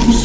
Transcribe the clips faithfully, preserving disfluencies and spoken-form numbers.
Oops!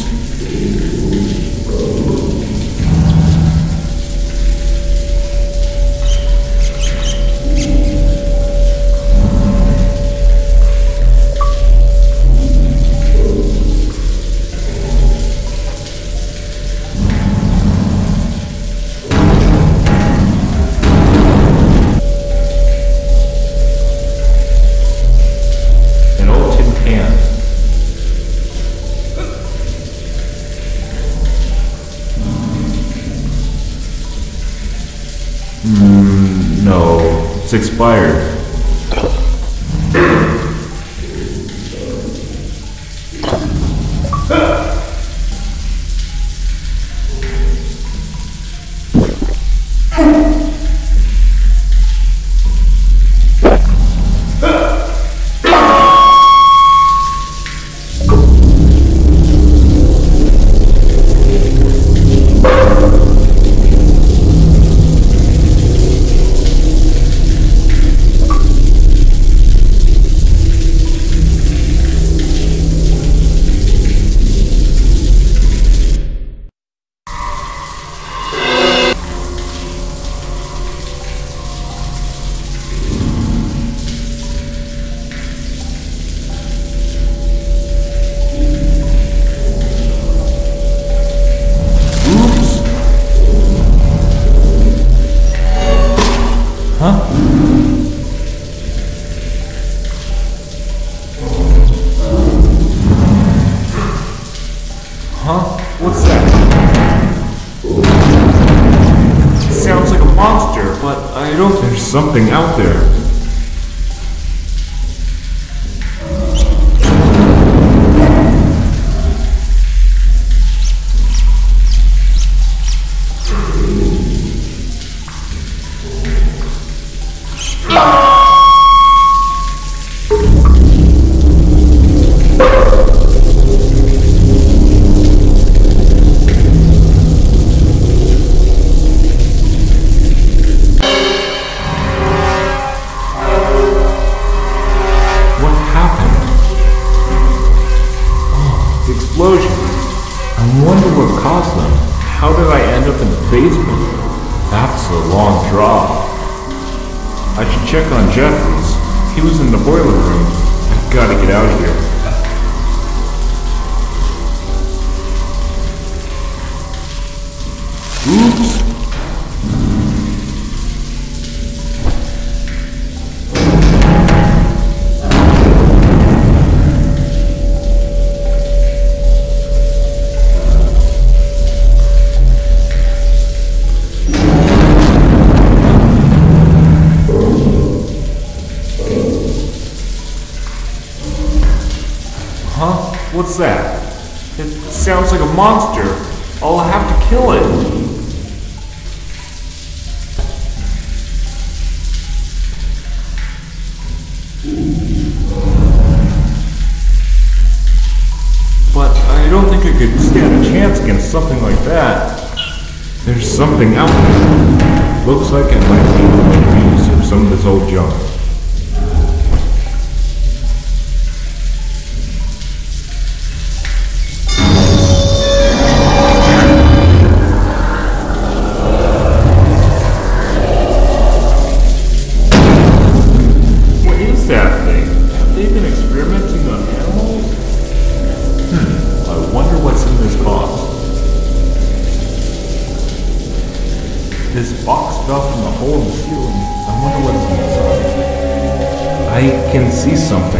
Mm, no, it's expired. Something out there. I wonder what caused them. How did I end up in the basement? That's a long drop. I should check on Jeffries. He was in the boiler room. I've got to get out of here. Oops. What's that? It sounds like a monster. I'll have to kill it. But I don't think I could stand a chance against something like that. There's something out there. Looks like it might be the remains of some of this old junk. This box fell from the hole in the ceiling. I wonder what's inside. I can see something.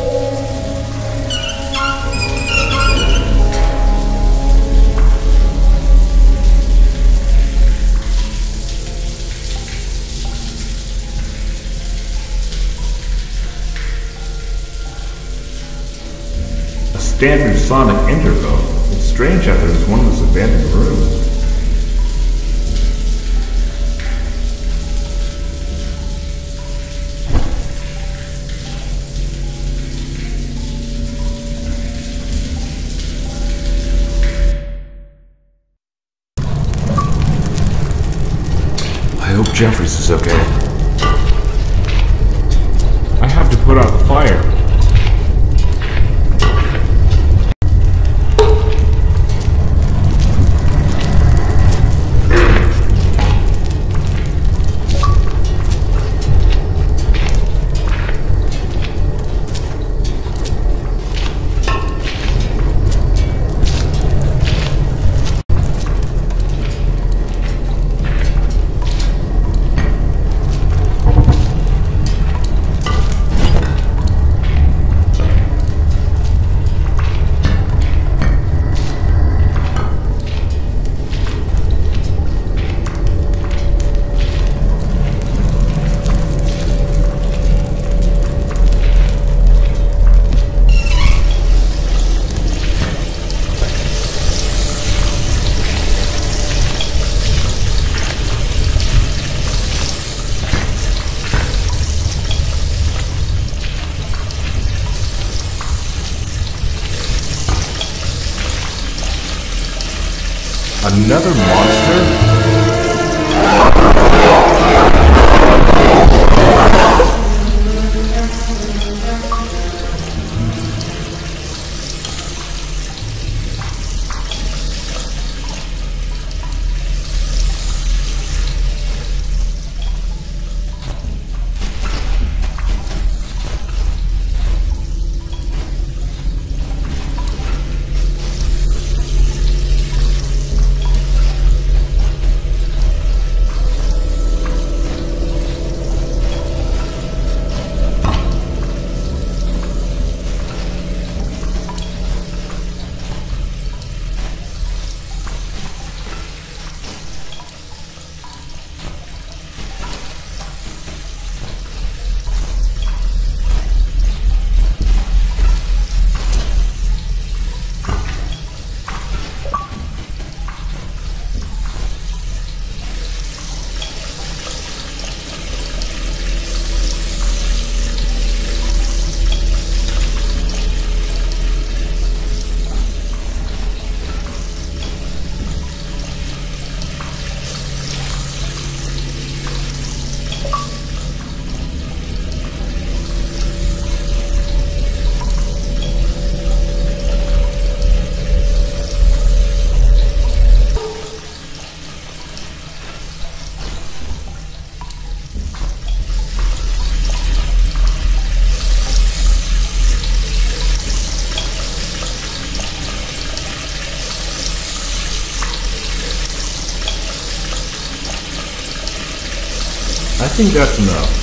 A standard sonic interphone. It's strange that there's one in this abandoned room. I hope Jeffries is okay. I have to put out the fire. Another monster? I think that's enough.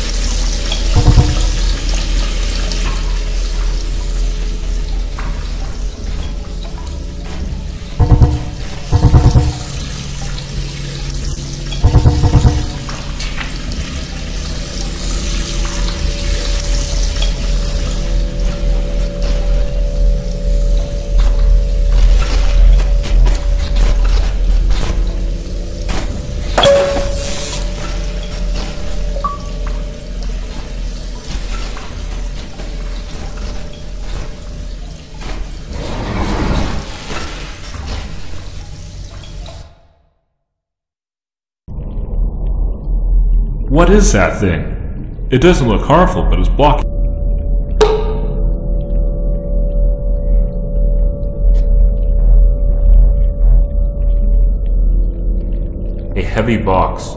What is that thing? It doesn't look harmful, but it's blocking. A heavy box.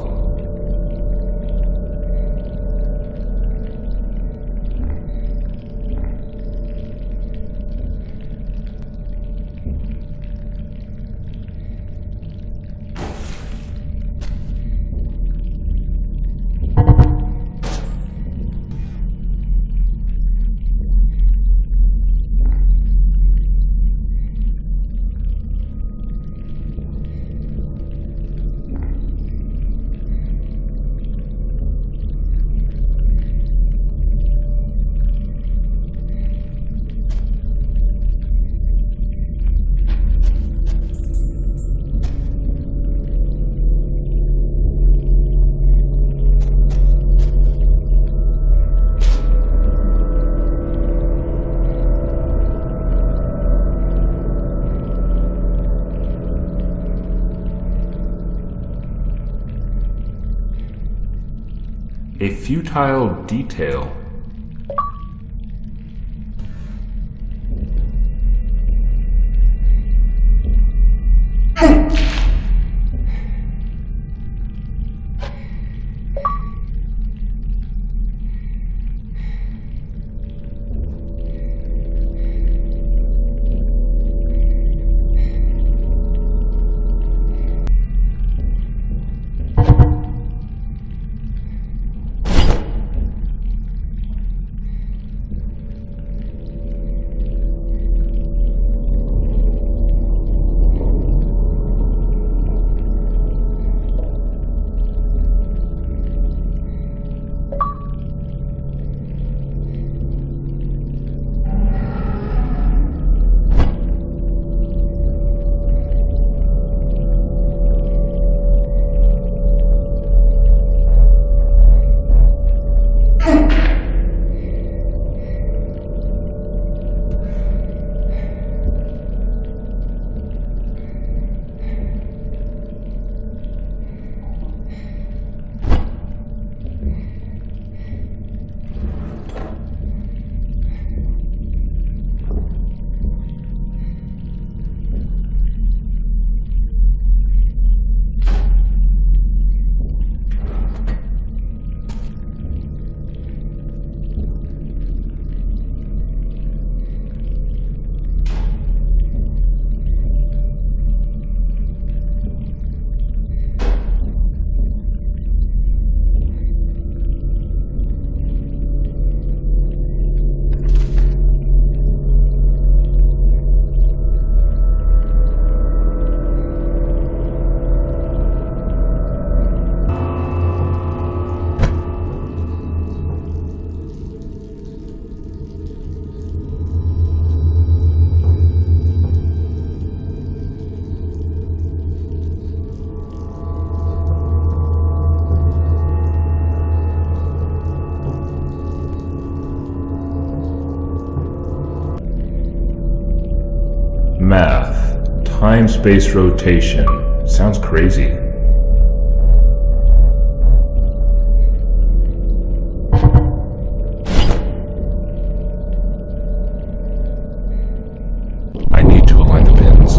A futile detail. Math. Time-space rotation. Sounds crazy. I need to align the pins.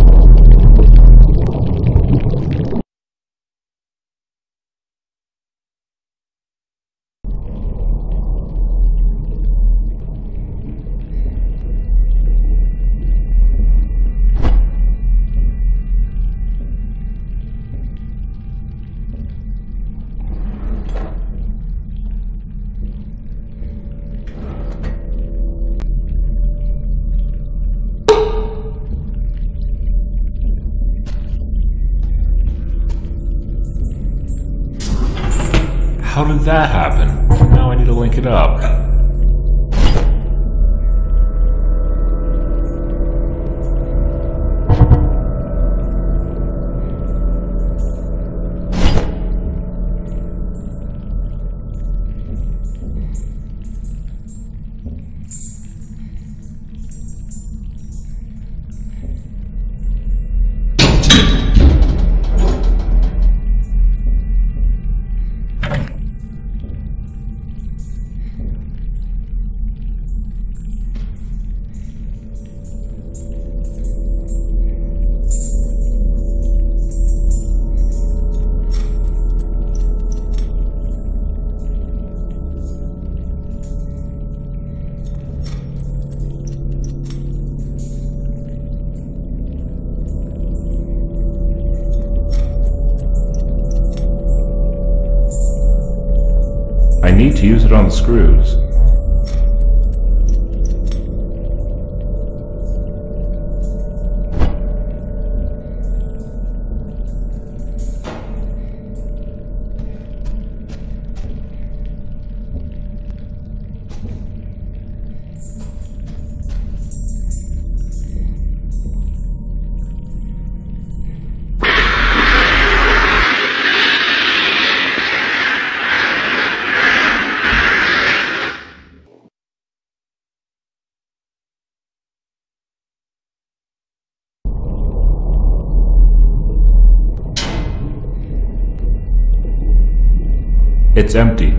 How did that happen? Now I need to link it up. I need to use it on the screws. It's empty.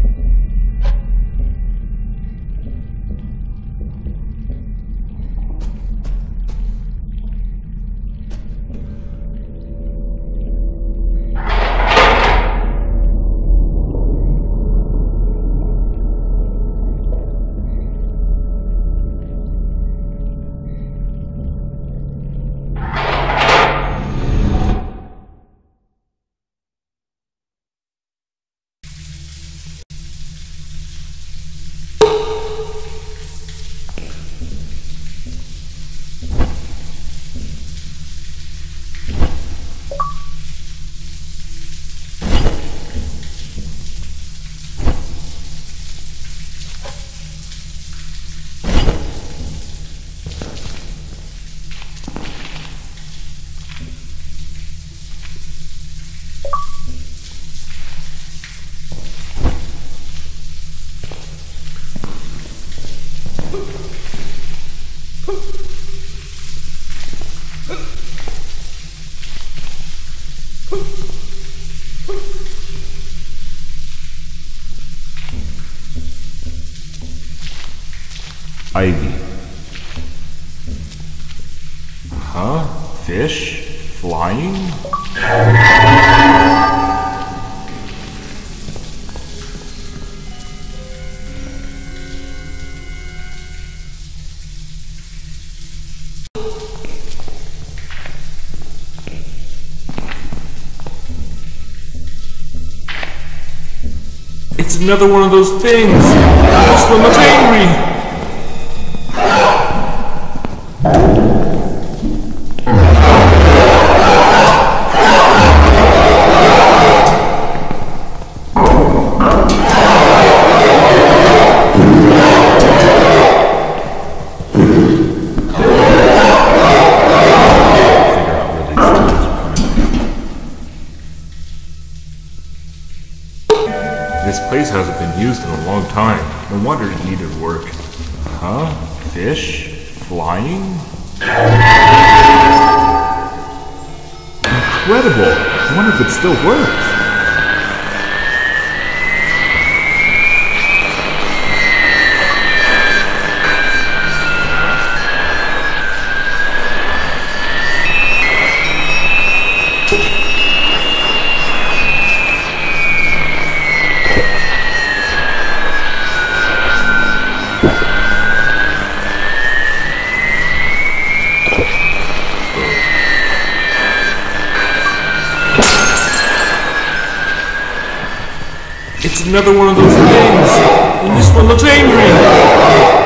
Ivy. Huh? Fish? Flying? It's another one of those things! This one looks angry! This place hasn't been used in a long time. No wonder it needed work. Huh? Fish? Flying? Incredible! I wonder if it still works. It's another one of those things! And this one looks angry!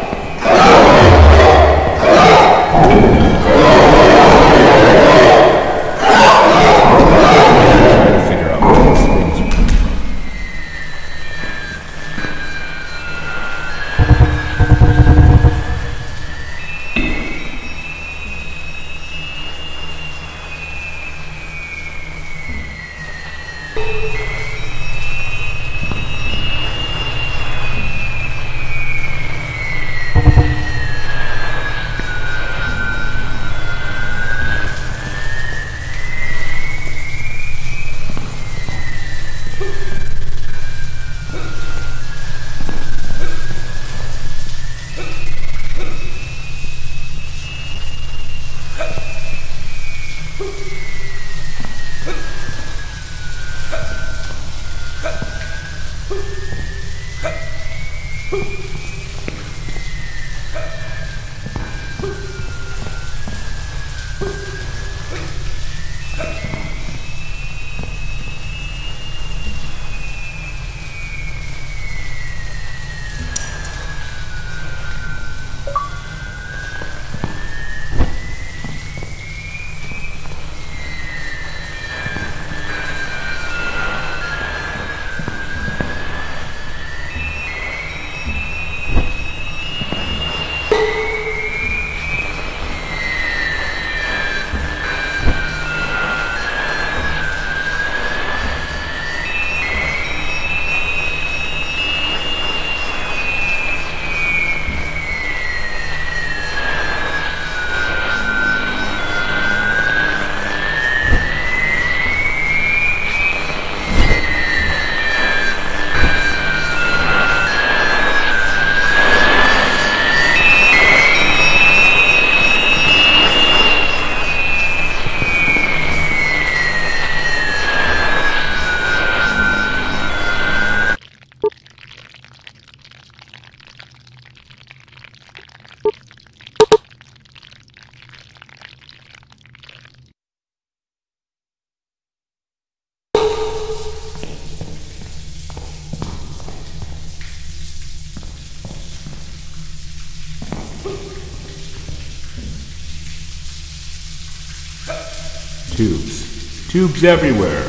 Tubes. Tubes everywhere.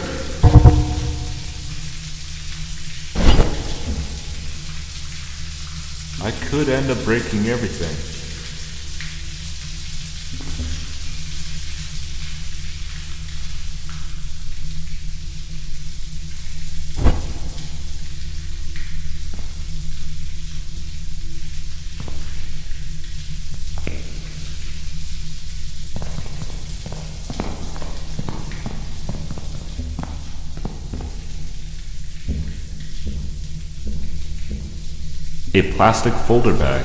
I could end up breaking everything. A plastic folder bag.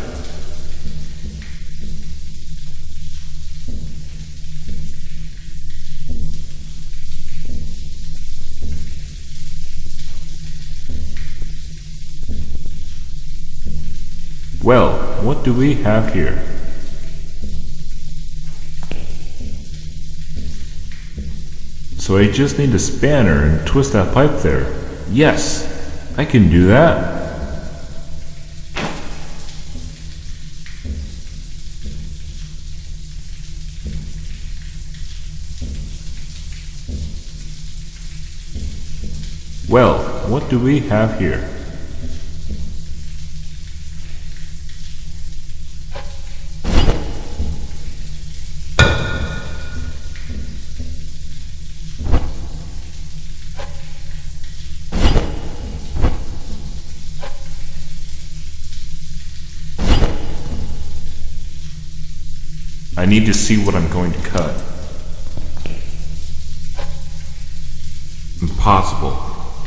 Well, what do we have here? So I just need a spanner and twist that pipe there. Yes, I can do that. Well, what do we have here? I I need to see what I'm going to cut. Impossible.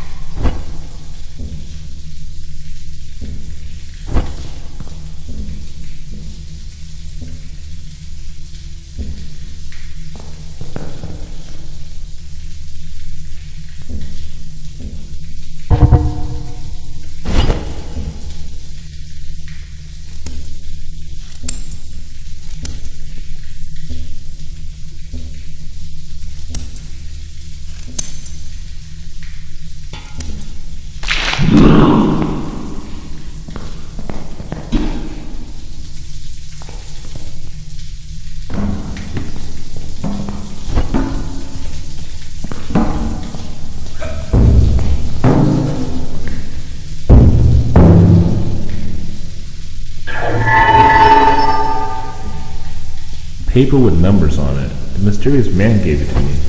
Paper with numbers on it. The mysterious man gave it to me.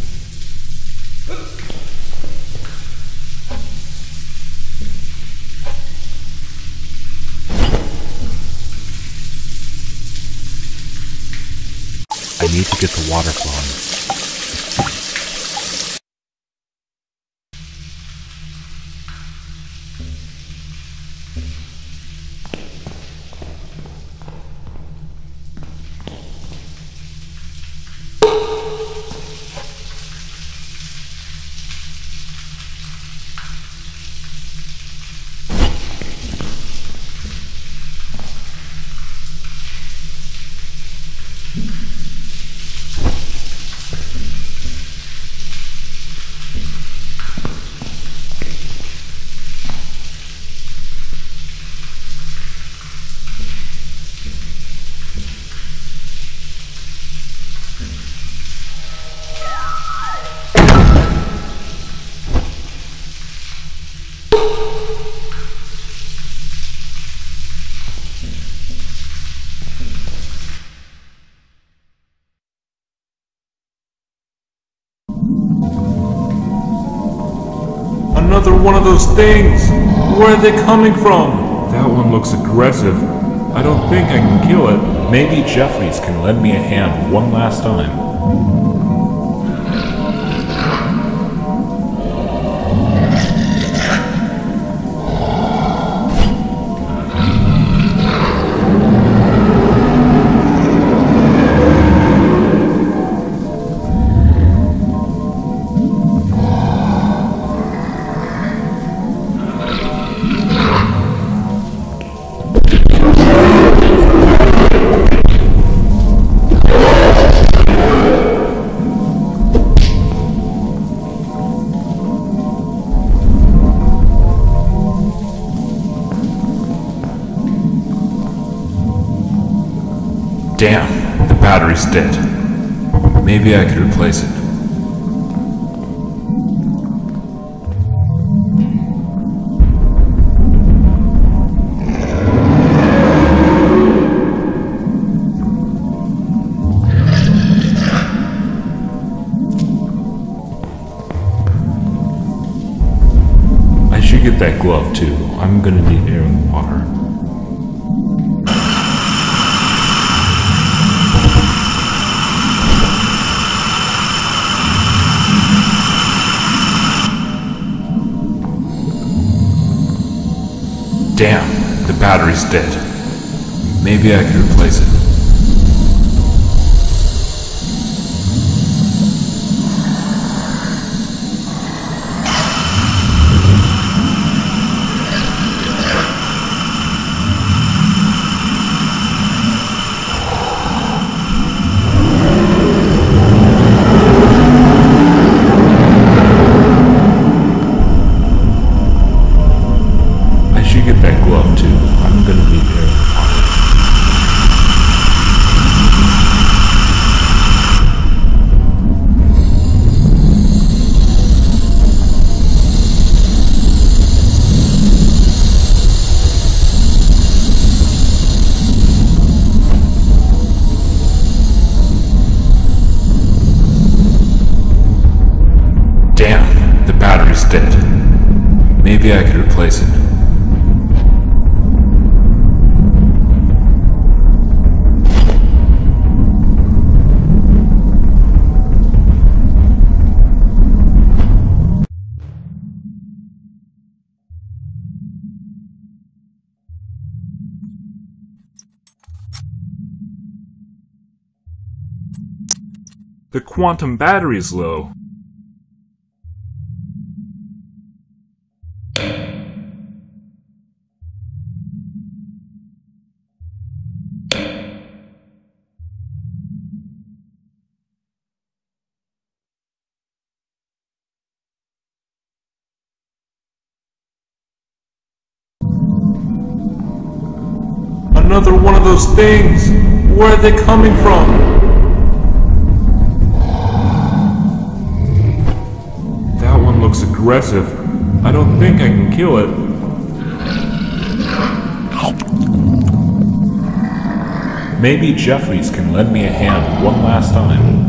I need to get the water flowing. Another one of those things! Where are they coming from? That one looks aggressive. I don't think I can kill it. Maybe Jeffries can lend me a hand one last time. Damn, the battery's dead. Maybe I could replace it. I should get that glove too. I'm gonna need air and water. Damn, the battery's dead. Maybe I could replace it. Maybe I could replace it. The quantum battery's low. Another one of those things! Where are they coming from? That one looks aggressive. I don't think I can kill it. Maybe Jeffries can lend me a hand one last time.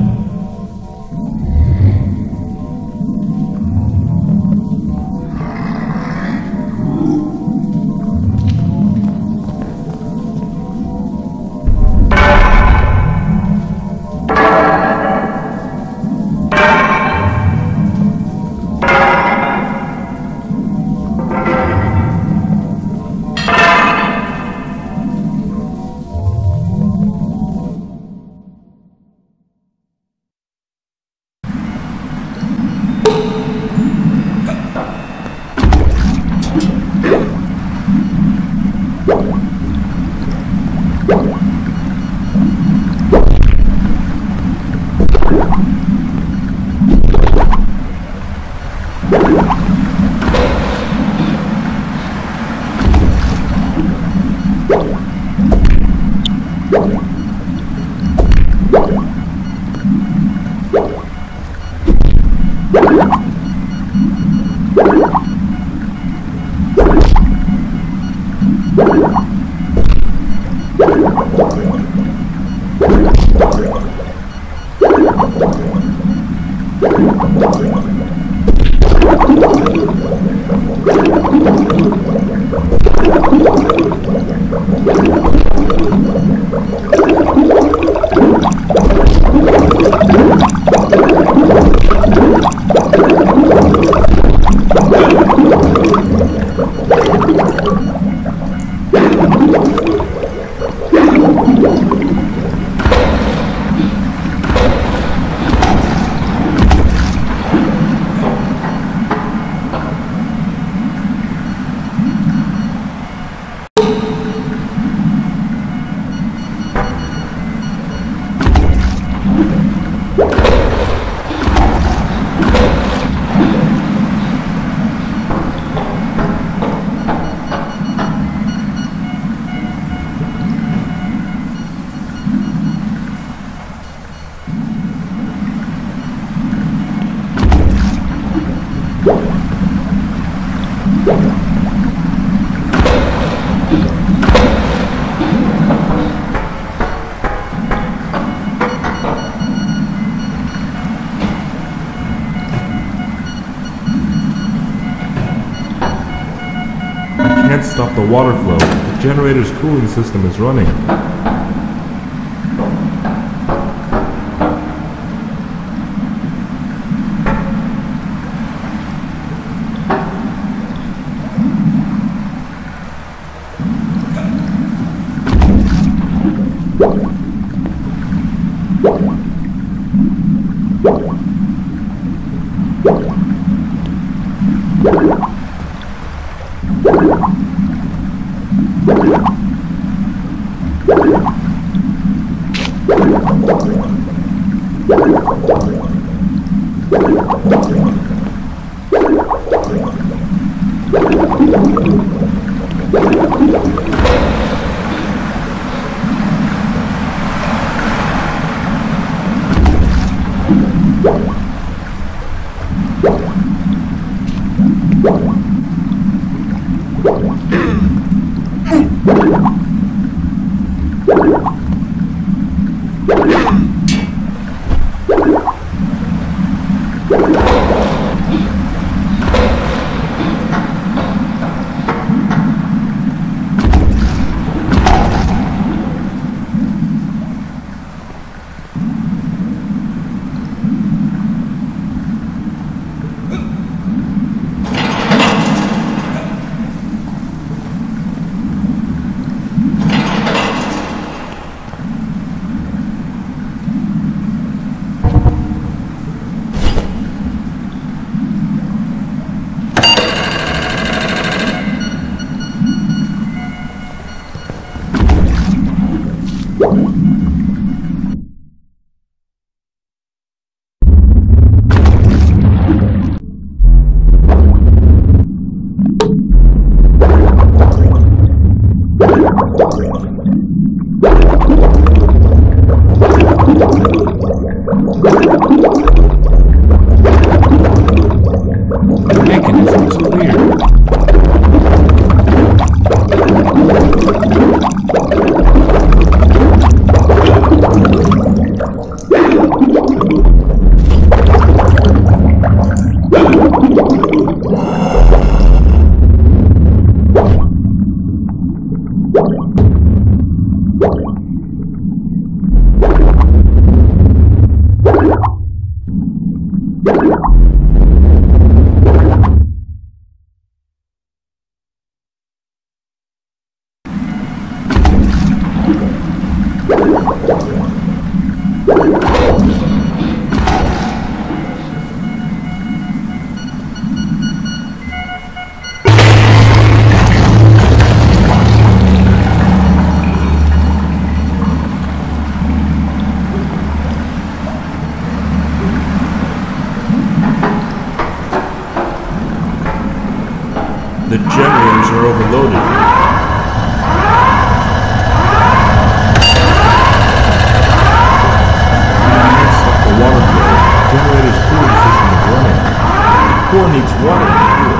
Stop the water flow. The generator's cooling system is running. The generators are overloaded. It's like the water flow. Generator's cooling system is running. The core needs water to cool.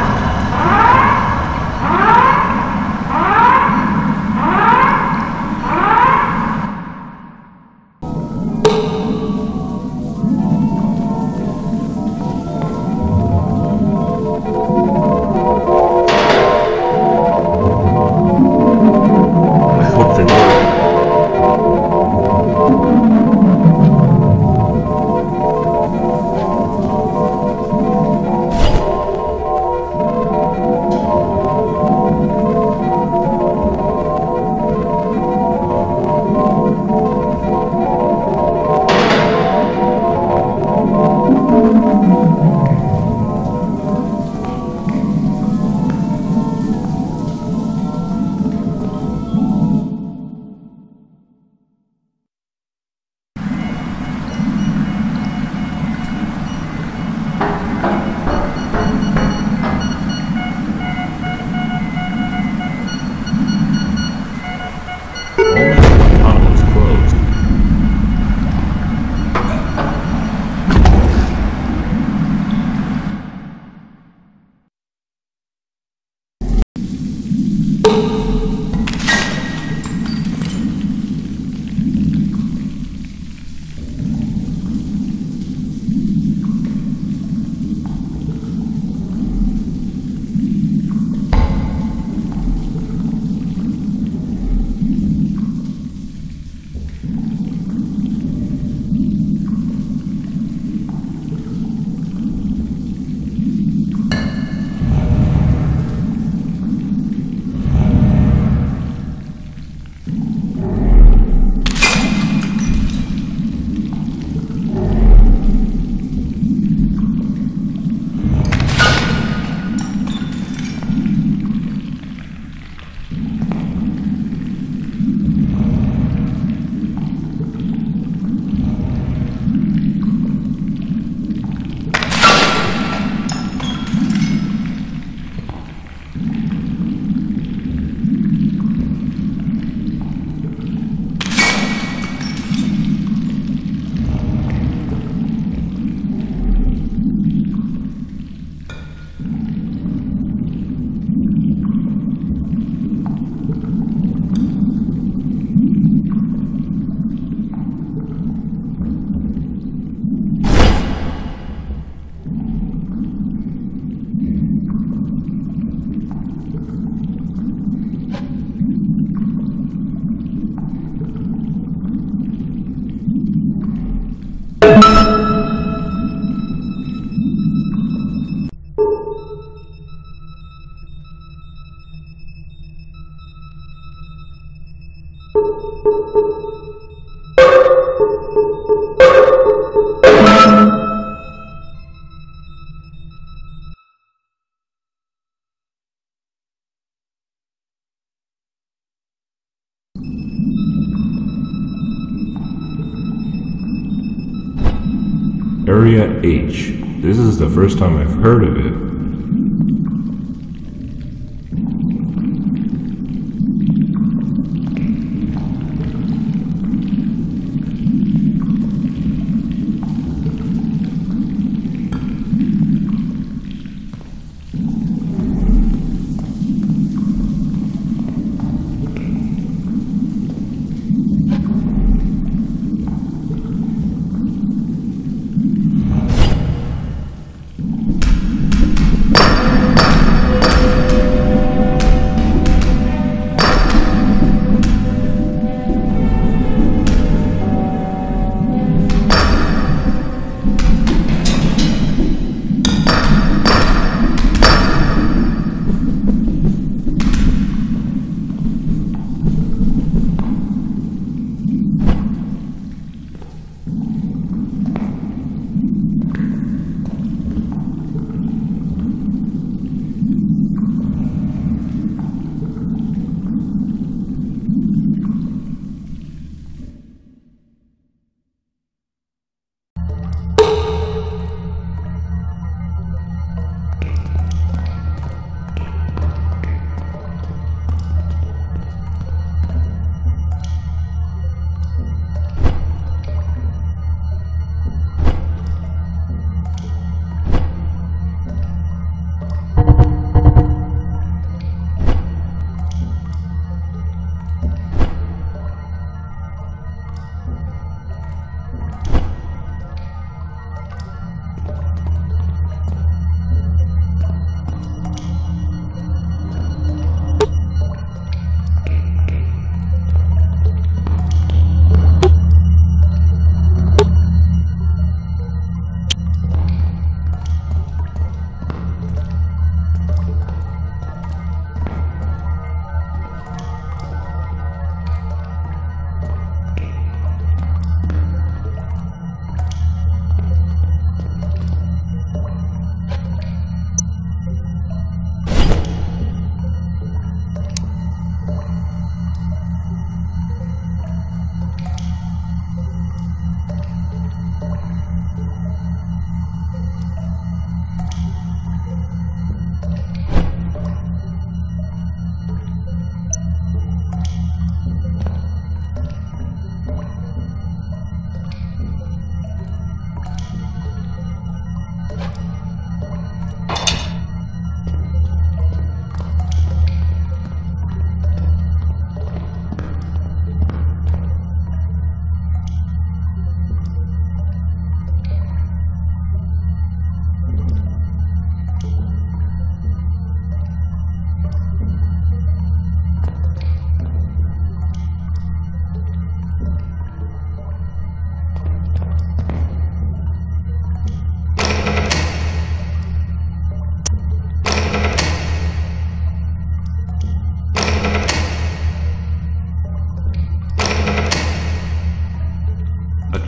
Area H. This is the first time I've heard of it.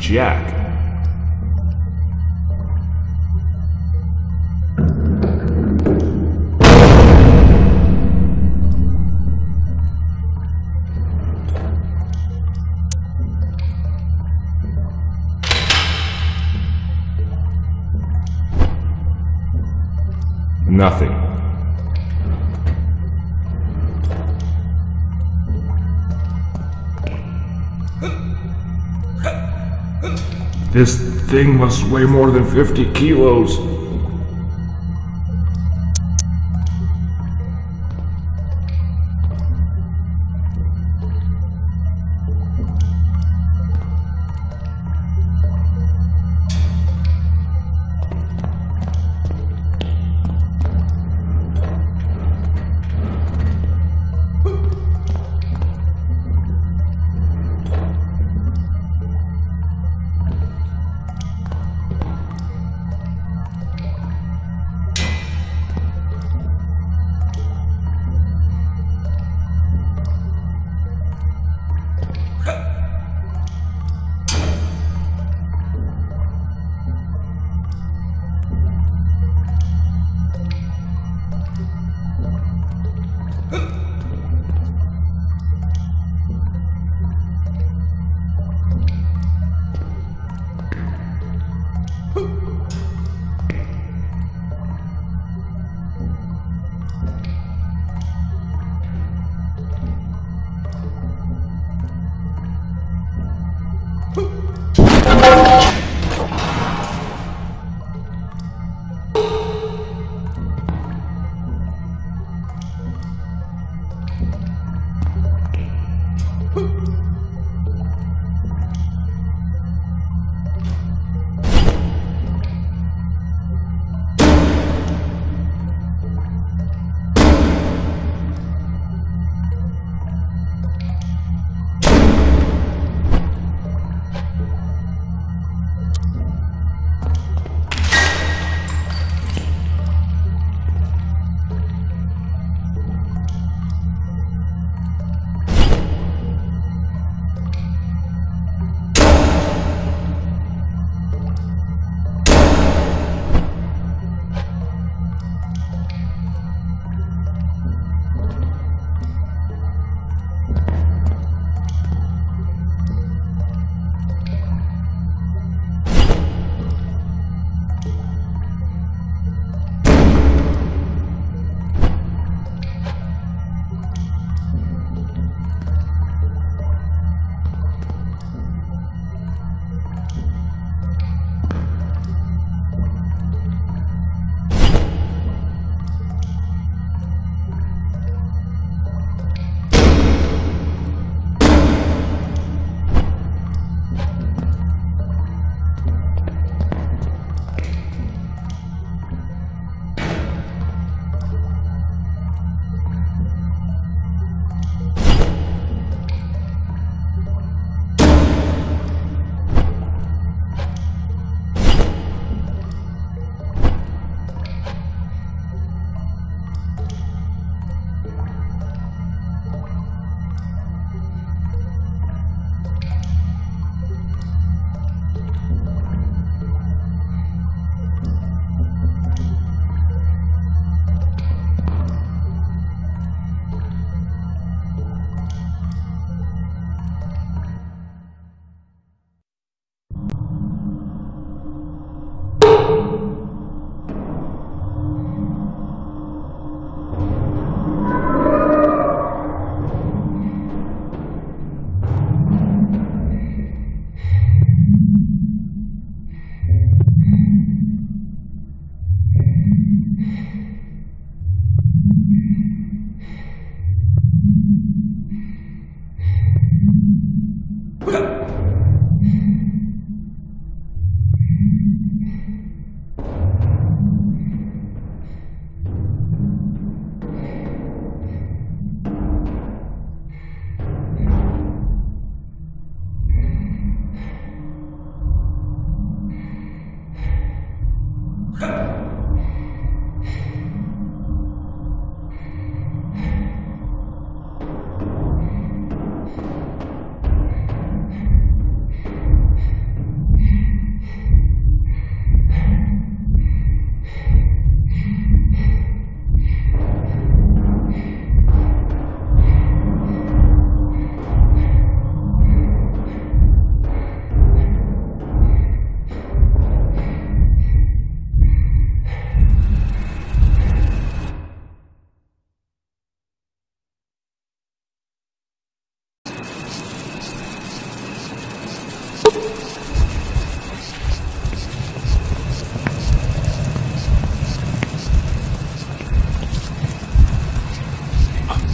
Jack. Nothing. This thing must weigh more than fifty kilos.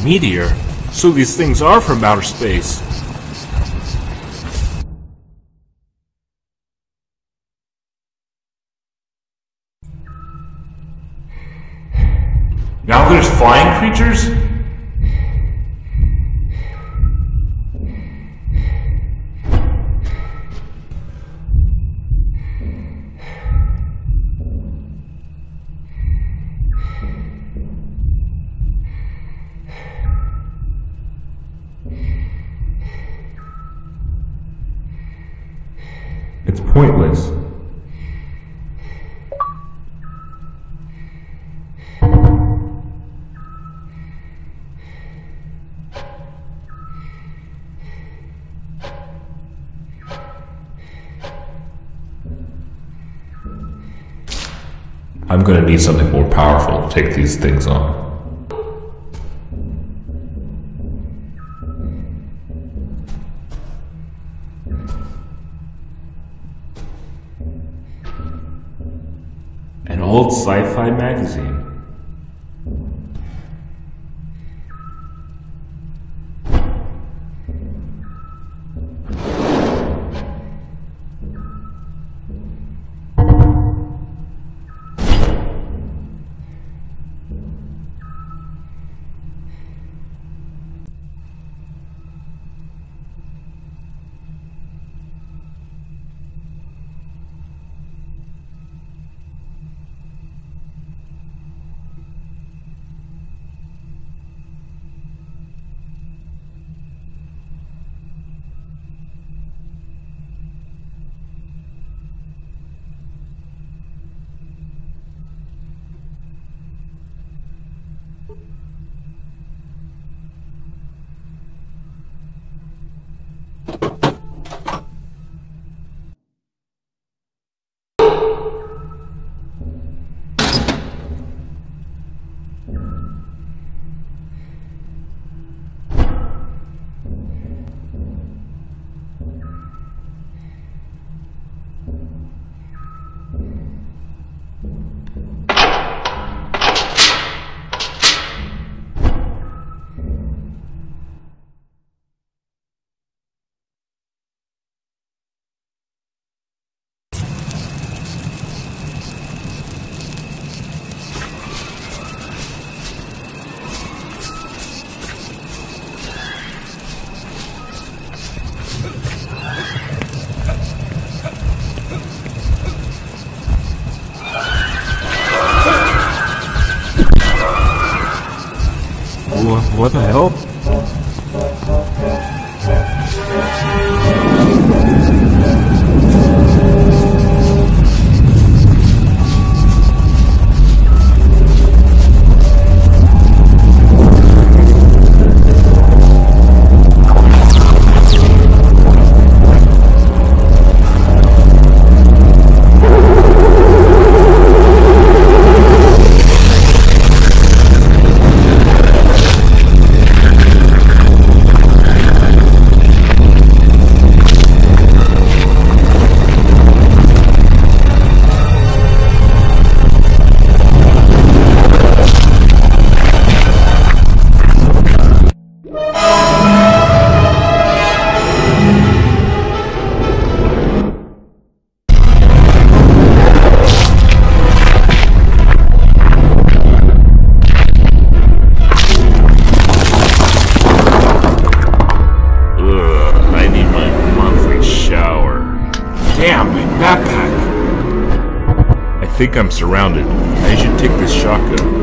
Meteor? So these things are from outer space. Now there's flying creatures? It's pointless. I'm gonna need something more powerful to take these things on. An old sci-fi magazine. What the hell? I think I'm surrounded. I should take this shotgun.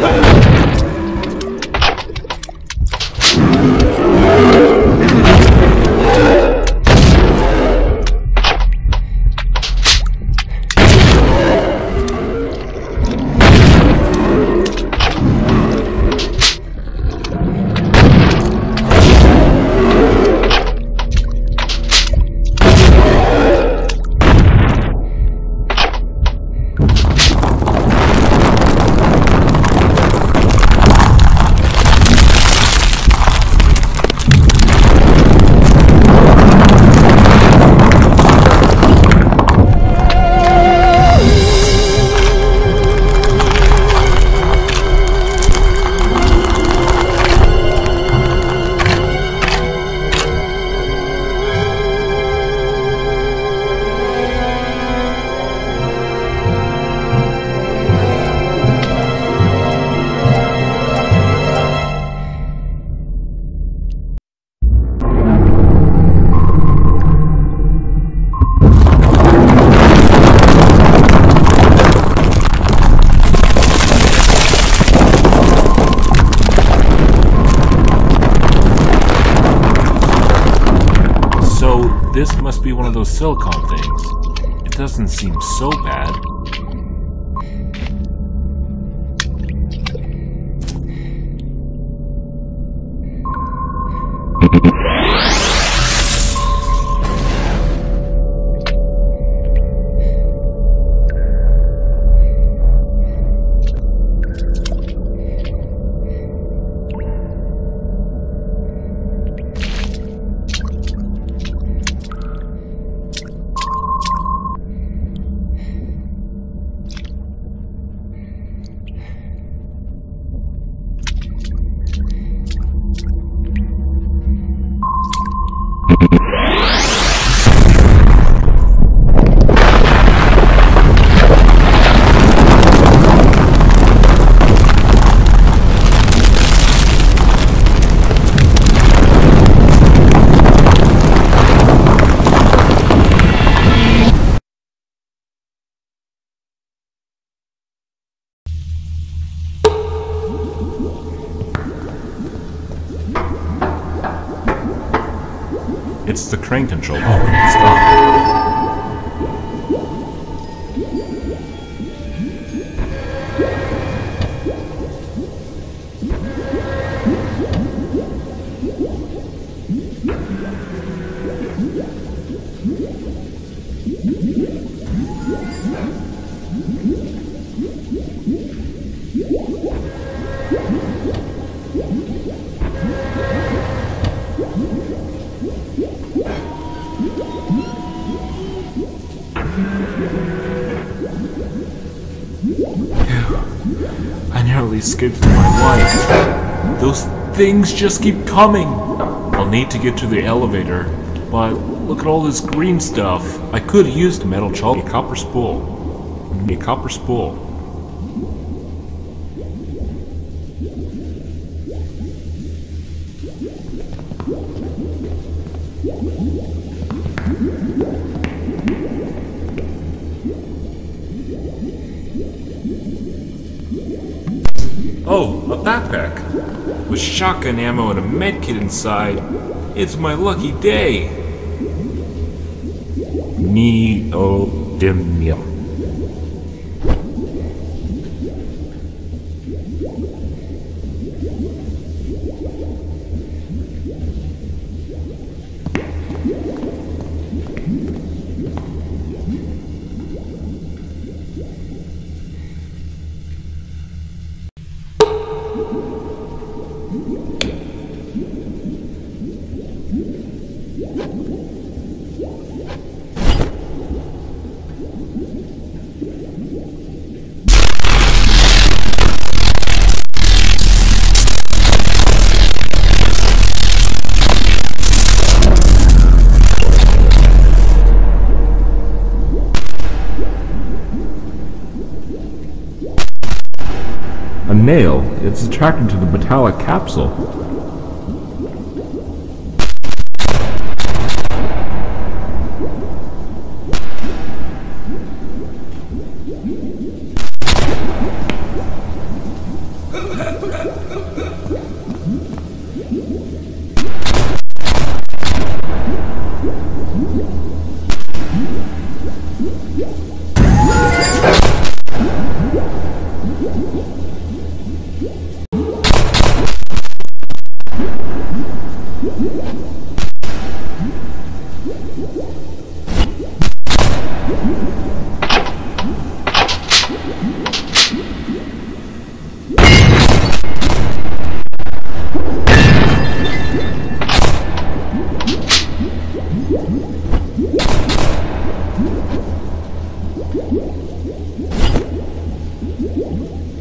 This must be one of those silicone things. It doesn't seem so bad. It's the crane control. Oh, it's gone. Escaped from my life. Those things just keep coming. I'll need to get to the elevator, but look at all this green stuff. I could have used a metal chalk. A copper spool. A copper spool. Oh, a backpack with shotgun ammo and a medkit inside. It's my lucky day. Neodymium. Nail. It's attracted to the metallic capsule.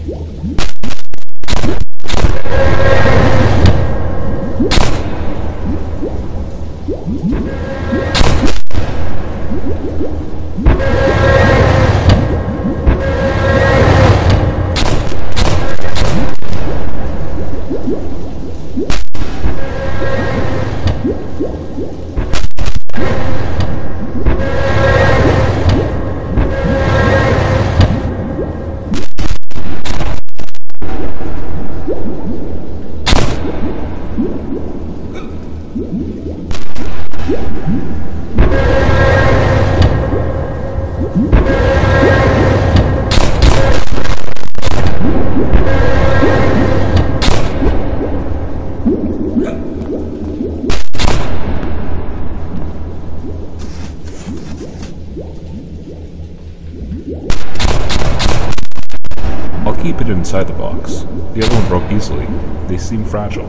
Keep it inside the box. The other one broke easily. They seem fragile.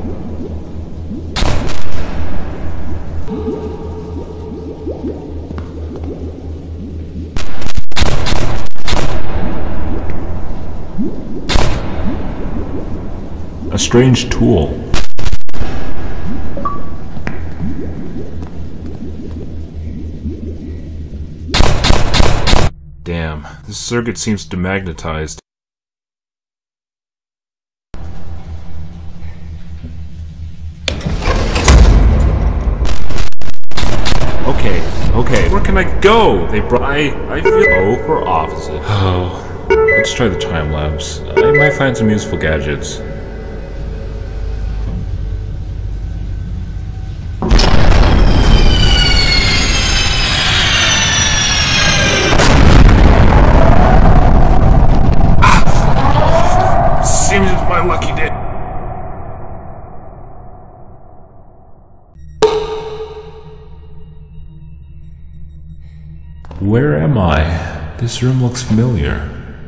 A strange tool. Damn, this circuit seems demagnetized. Okay, okay, where can I go? They brought- I, I feel- Oh, for opposite. Oh, let's try the time lapse. I might find some useful gadgets. Ah! Seems it's my lucky day. Where am I? This room looks familiar.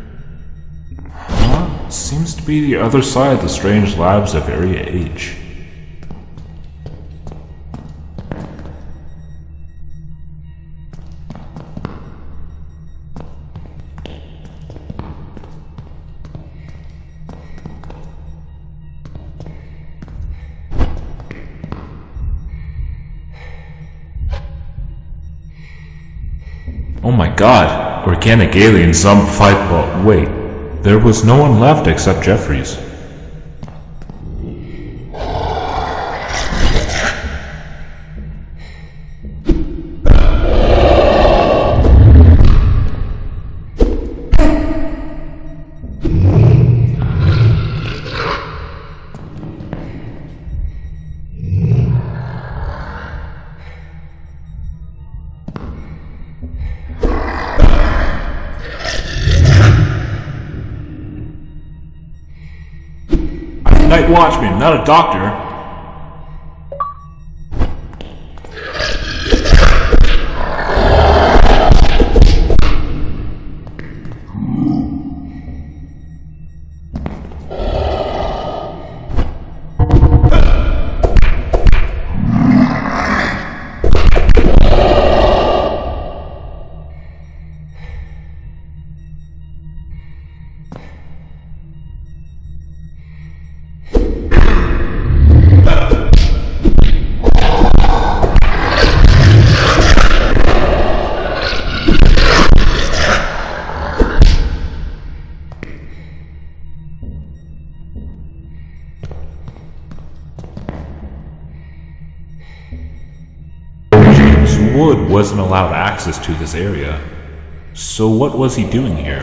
Huh? Seems to be the other side of the strange labs of Area H. Oh my god! Organic alien some fight ball. Wait, there was no one left except Jeffries. Night watchman, not a doctor. Wood wasn't allowed access to this area. So what was he doing here?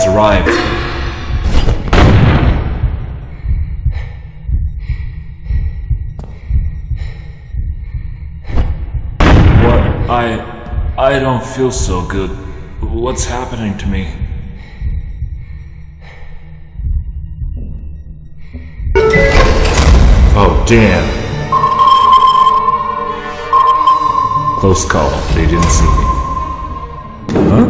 has arrived. What? I... I don't feel so good. What's happening to me? Oh, damn. Close call. They didn't see me. Huh?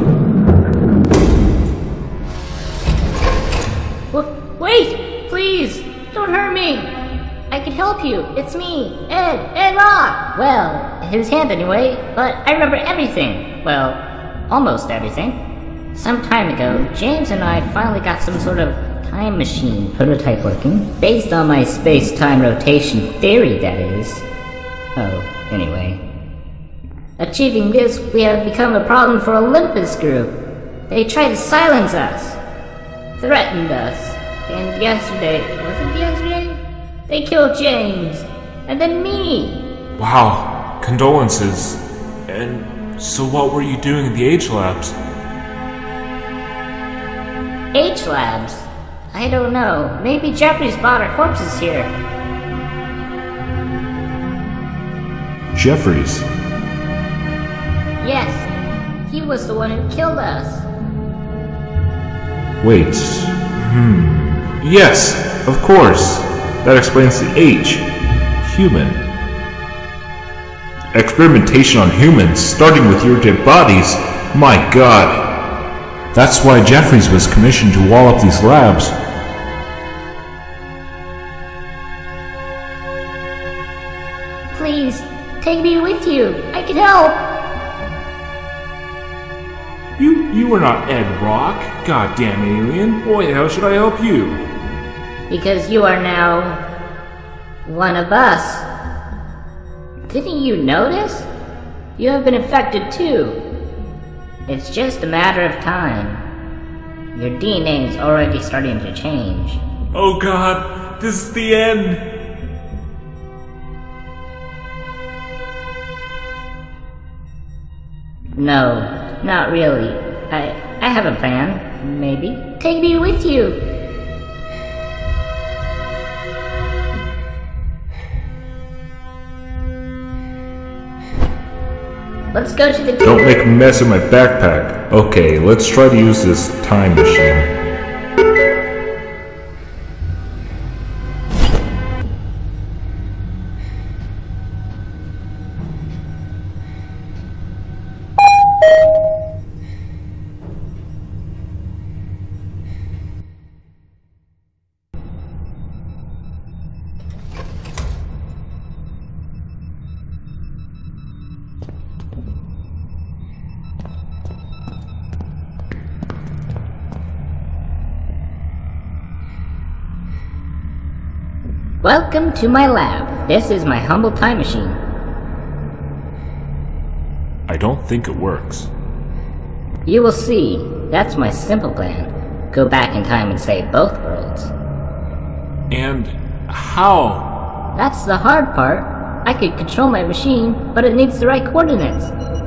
W- wait! Please! Don't hurt me! I can help you. It's me, Ed, Ed Rock! Well, his hand anyway, but I remember everything. Well, almost everything. Some time ago, James and I finally got some sort of time machine prototype working, based on my space-time rotation theory, that is. Oh, anyway. Achieving this, we have become a problem for Olympus Group. They tried to silence us, threatened us, and yesterday, was it yesterday? They killed James, and then me! Wow, condolences. And so what were you doing in the H Labs? H Labs? I don't know. Maybe Jeffrey's brought our corpses here. Jeffries? Yes, he was the one who killed us. Wait. Hmm. Yes, of course. That explains the H. Human. Experimentation on humans, starting with your dead bodies. My god. That's why Jeffries was commissioned to wall up these labs. Please, take me with you. I can help. You you are not Ed Rock, goddamn alien. Why the hell should I help you? Because you are now one of us. Didn't you notice? You have been infected too. It's just a matter of time. Your D N A is already starting to change. Oh god, this is the end. No, not really. I I have a plan, maybe. Take me with you. Let's go to the... Don't make a mess of my backpack. Okay, let's try to use this time machine. Welcome to my lab. This is my humble time machine. I don't think it works. You will see. That's my simple plan. Go back in time and save both worlds. And how? That's the hard part. I could control my machine, but it needs the right coordinates.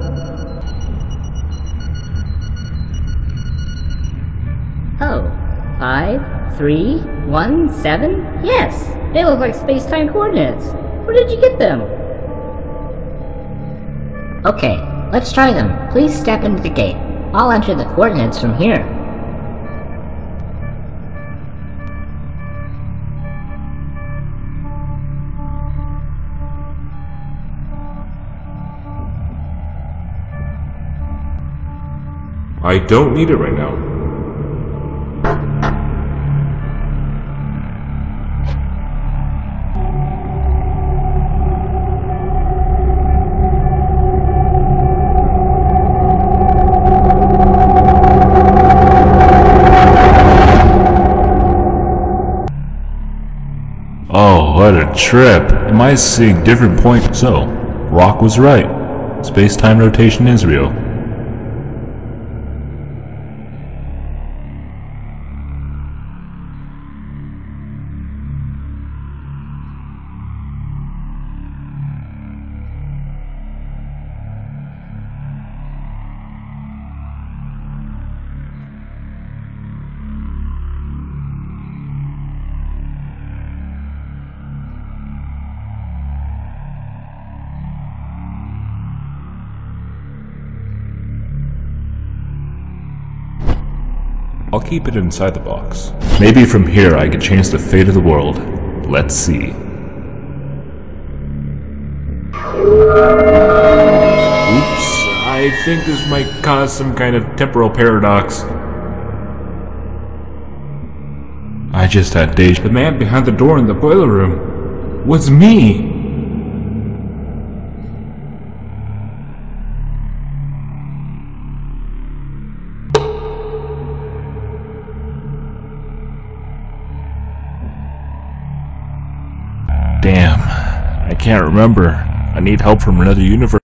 Oh, five, three, one, seven? Yes! They look like space-time coordinates. Where did you get them? Okay, let's try them. Please step into the gate. I'll enter the coordinates from here. I don't need it right now. Oh, what a trip. Am I seeing different points? So, Rock was right. Space-time rotation is real. I'll keep it inside the box. Maybe from here I can change the fate of the world. Let's see. Oops, I think this might cause some kind of temporal paradox. I just had deja. The man behind the door in the boiler room was me. Damn, I can't remember. I need help from another universe.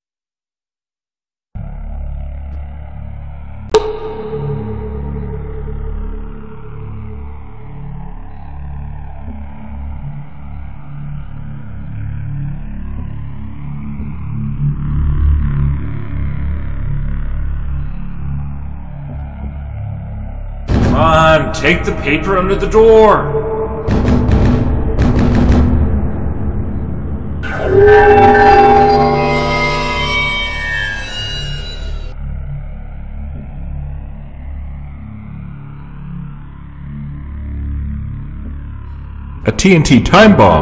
Come on, take the paper under the door! A T N T time bomb!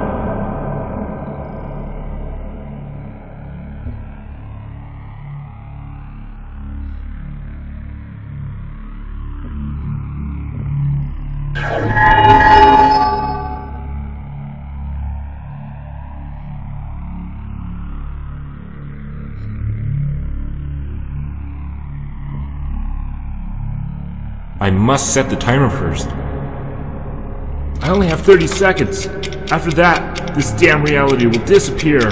I must set the timer first. I only have thirty seconds. After that, this damn reality will disappear.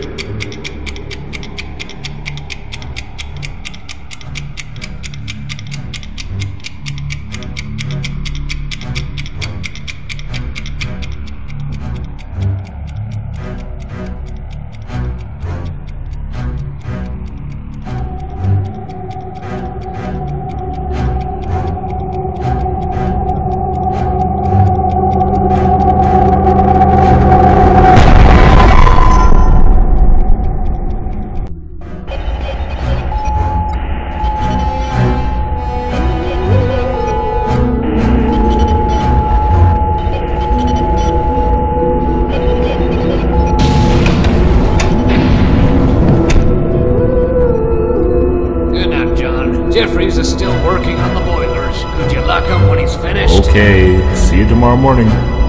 Jeffries is still working on the boilers. Could you lock him when he's finished? Okay, see you tomorrow morning.